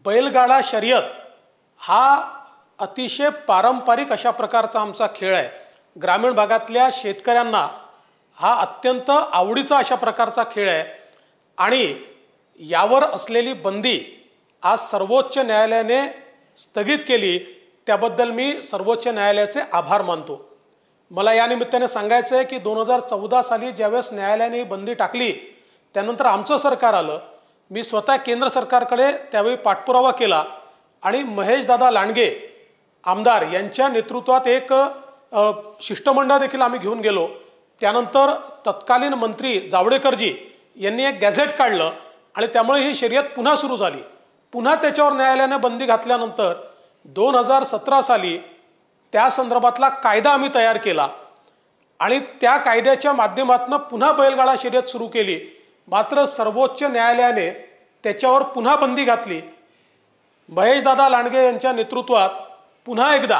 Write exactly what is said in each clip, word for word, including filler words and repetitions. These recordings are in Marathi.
बैलगाडा शर्यत हा अतिशय पारंपरिक अशा प्रकारचा आमचा खेळ आहे। ग्रामीण भागातल्या शेतकऱ्यांना हा अत्यंत आवडीचा अशा प्रकारचा खेळ आहे आणि यावर असलेली बंदी आज सर्वोच्च न्यायालयाने स्थगित केली, त्याबद्दल मी सर्वोच्च न्यायालयाचे आभार मानतो। मला या निमित्ताने सांगायचं आहे की दोन हजार चौदा साली ज्यावेळेस न्यायालयाने बंदी टाकली त्यानंतर आमचं सरकार आलं। मी स्वतः केंद्र सरकारकडे त्यावेळी पाठपुरावा केला आणि महेशदादा लांडगे आमदार यांच्या नेतृत्वात एक शिष्टमंडळ देखील आम्ही घेऊन गेलो। त्यानंतर तत्कालीन मंत्री जावडेकरजी यांनी एक गॅझेट काढलं आणि त्यामुळे ही शर्यत पुन्हा सुरू झाली। पुन्हा त्याच्यावर न्यायालयाने बंदी घातल्यानंतर दोन हजार सतरा साली त्या संदर्भातला कायदा आम्ही तयार केला आणि त्या कायद्याच्या माध्यमातून पुन्हा बैलगाडा शर्यत सुरू केली। मात्र सर्वोच्च न्यायालयाने त्याच्यावर पुन्हा बंदी घातली। महेशदादा लांडगे यांच्या नेतृत्वात पुन्हा एकदा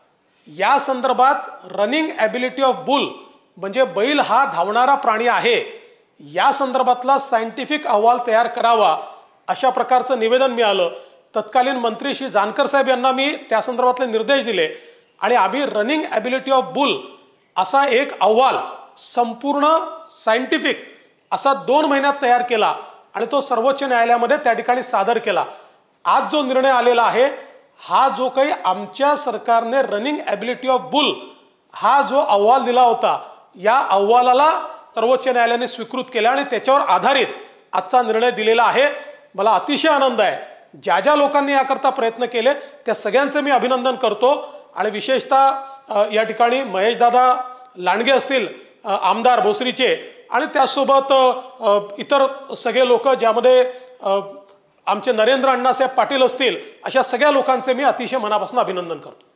या संदर्भात रनिंग ॲबिलिटी ऑफ बुल म्हणजे बैल हा धावणारा प्राणी आहे या संदर्भातला सायंटिफिक अहवाल तयार करावा अशा प्रकारचं निवेदन मिळालं। तत्कालीन मंत्री श्री जानकर साहेब यांना मी त्या संदर्भातले निर्देश दिले आणि आम्ही रनिंग ॲबिलिटी ऑफ बुल असा एक अहवाल संपूर्ण सायंटिफिक असा दोन महिन्यात तयार केला आणि तो सर्वोच्च न्यायालयामध्ये त्या ठिकाणी सादर केला। आज जो निर्णय आलेला आहे हा जो काही आमच्या सरकारने रनिंग ॲबिलिटी ऑफ बुल हा जो अहवाल दिला होता या अहवालाला सर्वोच्च न्यायालयाने स्वीकृत केला आणि त्याच्यावर आधारित आजचा निर्णय दिलेला आहे। मला अतिशय आनंद आहे। ज्या ज्या लोकांनी याकरता प्रयत्न केले त्या सगळ्यांचे मी अभिनंदन करतो आणि विशेषतः या ठिकाणी महेशदादा लांडगे असतील आमदार भोसरीचे आणि त्यासोबत इतर सगळे लोक ज्यामध्ये आमचे नरेंद्र अण्णासाहेब पाटील असतील अशा सगळ्या लोकांचे मी अतिशय मनापासून अभिनंदन करतो।